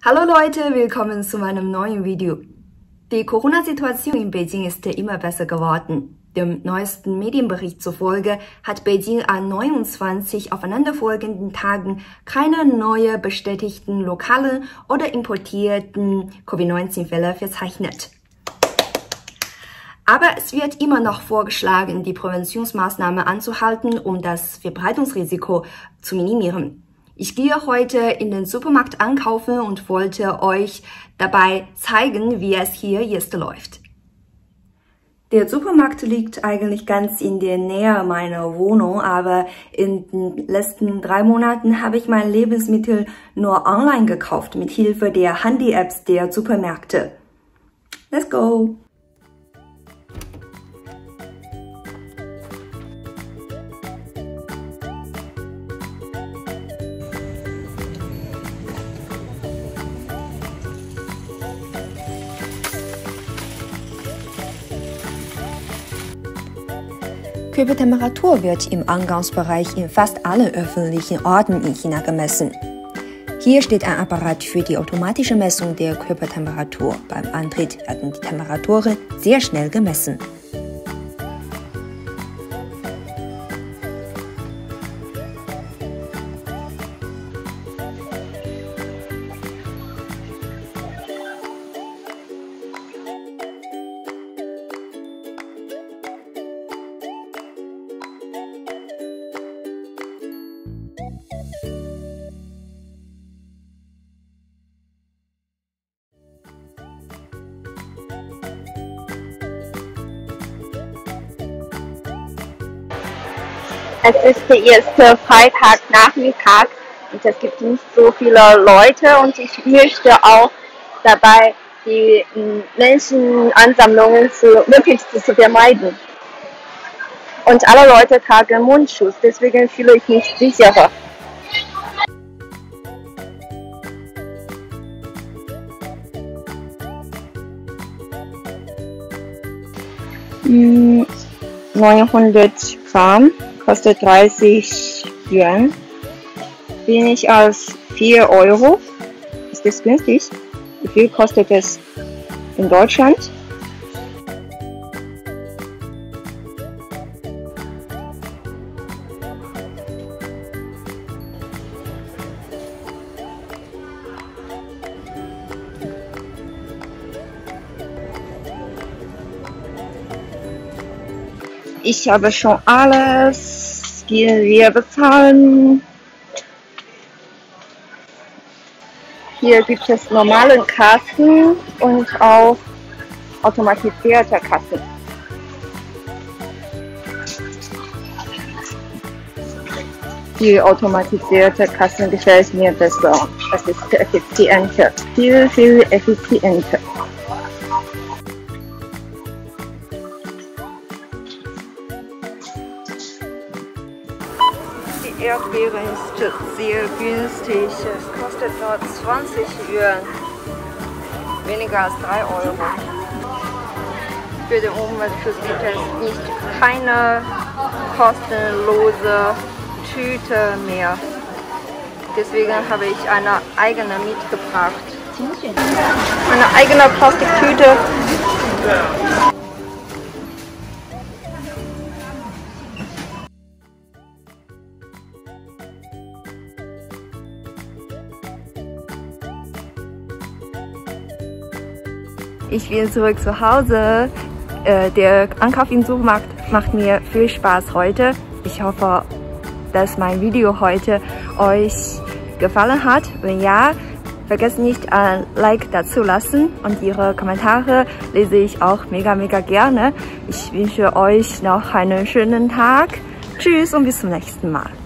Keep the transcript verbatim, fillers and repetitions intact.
Hallo Leute, willkommen zu meinem neuen Video. Die Corona-Situation in Beijing ist immer besser geworden. Dem neuesten Medienbericht zufolge hat Beijing an neunundzwanzig aufeinanderfolgenden Tagen keine neue bestätigten lokalen oder importierten Covid neunzehn Fälle verzeichnet. Aber es wird immer noch vorgeschlagen, die Präventionsmaßnahmen anzuhalten, um das Verbreitungsrisiko zu minimieren. Ich gehe heute in den Supermarkt einkaufen und wollte euch dabei zeigen, wie es hier jetzt läuft. Der Supermarkt liegt eigentlich ganz in der Nähe meiner Wohnung, aber in den letzten drei Monaten habe ich meine Lebensmittel nur online gekauft, mit Hilfe der Handy-Apps der Supermärkte. Let's go! Körpertemperatur wird im Eingangsbereich in fast allen öffentlichen Orten in China gemessen. Hier steht ein Apparat für die automatische Messung der Körpertemperatur. Beim Eintritt werden die Temperaturen sehr schnell gemessen. Es ist der erste Freitagnachmittag und es gibt nicht so viele Leute und ich möchte auch dabei die Menschenansammlungen zu, möglichst zu vermeiden. Und alle Leute tragen Mundschutz, deswegen fühle ich mich sicherer. Hm, neunhundert Gramm. Kostet dreißig Yuan. Wenig als vier Euro. Ist das günstig? Wie viel kostet es in Deutschland? Ich habe schon alles. Gehen wir bezahlen. Hier gibt es normale Kassen und auch automatisierte Kassen. Die automatisierte Kassen gefällt mir besser. Es ist effizienter, viel, viel effizienter. Die Erdbeeren ist sehr günstig. Es kostet nur zwanzig Yuan. Weniger als drei Euro. Für den Umweltschutz gibt es nicht keine kostenlose Tüte mehr. Deswegen habe ich eine eigene mitgebracht. Eine eigene Plastiktüte. Ich bin zurück zu Hause. Der Einkauf im Supermarkt macht mir viel Spaß heute. Ich hoffe, dass mein Video heute euch gefallen hat. Wenn ja, vergesst nicht ein Like dazu lassen und Ihre Kommentare lese ich auch mega, mega gerne. Ich wünsche euch noch einen schönen Tag. Tschüss und bis zum nächsten Mal.